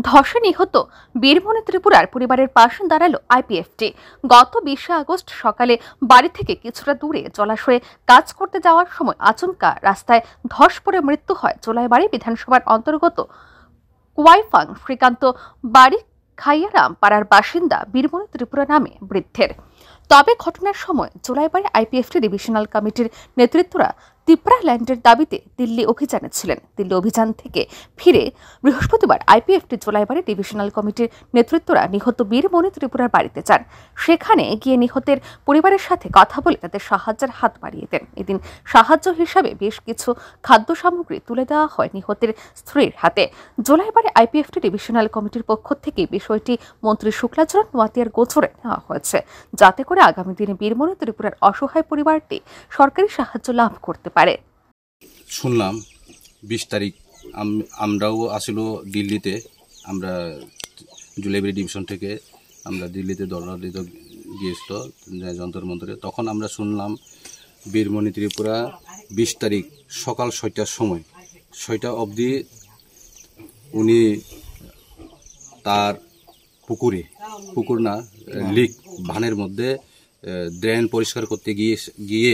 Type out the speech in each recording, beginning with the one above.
ধসে নিহত বীরমণি ত্রিপুরার পরিবারের পাশে দাঁড়ালো আইপিএফটি। গত 20 আগস্ট সকালে বাড়ি থেকে কিছুটা দূরে জলাশয়ে কাজ করতে যাওয়ার সময় আচমকা রাস্তায় ধস পড়ে মৃত্যু হয় জোলাইবাড়ি বিধানসভার অন্তর্গত কুয়াইফাং শ্রীকান্ত বাড়ি খাইয়ারাম পাড়ার বাসিন্দা বীরমণি ত্রিপুরা নামে বৃদ্ধের। তবে ঘটনার সময় জোলাইবাড়ি আইপিএফটি ডিভিশনাল কমিটির নেতৃত্বরা তিপ্রা ল্যান্ডের দাবিতে দিল্লি অভিযানে ছিলেন। দিল্লি অভিযান থেকে ফিরে বৃহস্পতিবার আইপিএফটি জোলাইবাড়ি ডিভিশনাল কমিটির নেতৃত্বরা নিহত বীরমণি ত্রিপুরার বাড়িতে যান। সেখানে গিয়ে নিহতের পরিবারের সাথে কথা বলে তাদের সাহায্যের হাত বাড়িয়ে দেন। এদিন সাহায্য হিসাবে বেশ কিছু খাদ্য সামগ্রী তুলে দেওয়া হয় নিহতের স্ত্রীর হাতে। জোলাইবাড়ি আইপিএফটি ডিভিশনাল কমিটির পক্ষ থেকে বিষয়টি মন্ত্রী শুক্লাচরণ নোয়াতিয়ার গোচরে নেওয়া হয়েছে, যাতে করে আগামী দিনে বীরমণি ত্রিপুরার অসহায় পরিবারটি সরকারি সাহায্য লাভ করতে পারে। শুনলাম 20 তারিখ আমরাও আসলে দিল্লিতে, আমরা জুলাইবাড়ি ডিভিশন থেকে আমরা দিল্লিতে দরবার দিতে গিয়েছিল যন্তর মন্ত্রে। তখন আমরা শুনলাম বীরমণি ত্রিপুরা 20 তারিখ সকাল 6টার সময় 6টা অবধি উনি তার পুকুর না লিক ভানের মধ্যে ড্রেন পরিষ্কার করতে গিয়ে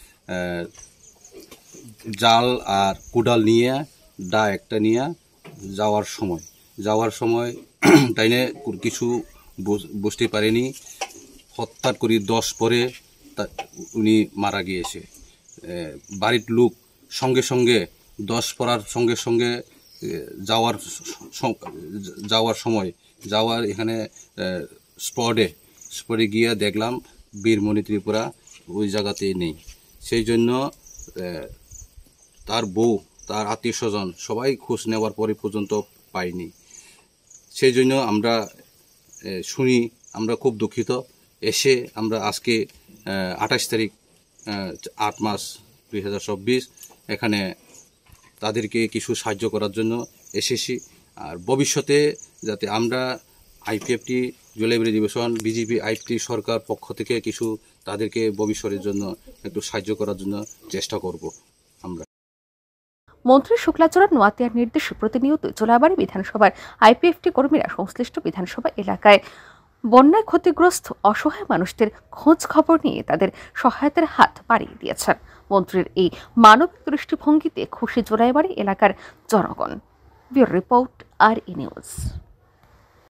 জাল আর কুডাল নিয়ে একটা নিয়ে যাওয়ার সময় তাইনে কিছু বুঝতে পারেনি। হঠাৎ করে 10 পরে উনি মারা গিয়েছে। বাড়ির লোক সঙ্গে সঙ্গে 10 পড়ার সঙ্গে সঙ্গে যাওয়ার এখানে স্পটে গিয়ে দেখলাম বীরমণি ত্রিপুরা ওই জায়গাতেই নেই। সেই জন্য তার বউ, তার আত্মীয় স্বজন সবাই খোঁজ নেওয়ার পরে পর্যন্ত পাইনি। সেই জন্য আমরা শুনি, আমরা খুব দুঃখিত। এসে আমরা আজকে 28 তারিখ 8 মাস 2024 এখানে তাদেরকে কিছু সাহায্য করার জন্য এসেছি। আর ভবিষ্যতে যাতে আমরা IPFT Jolaibari division BJP IPFT সরকার পক্ষ থেকে কিছু তাদেরকে ভবিষ্যতের জন্য একটু সাহায্য করার জন্য চেষ্টা করব। আমরা মন্ত্রী শুক্লাচরণ নোয়াতিয়ার নির্দেশে প্রতিনিয়ত জোলাইবাড়ি বিধানসভার আইপিএফটি কর্মীরা সংশ্লিষ্ট বিধানসভা এলাকায় বন্যায় ক্ষতিগ্রস্ত অসহায় মানুষদের খোঁজ খবর নিয়ে তাদের সহায়তার হাত বাড়িয়ে দিয়েছেন। মন্ত্রীর এই মানবিক দৃষ্টিভঙ্গিতে খুশি জোলাইবাড়ি এলাকার জনগণ। Bureau report, RE news.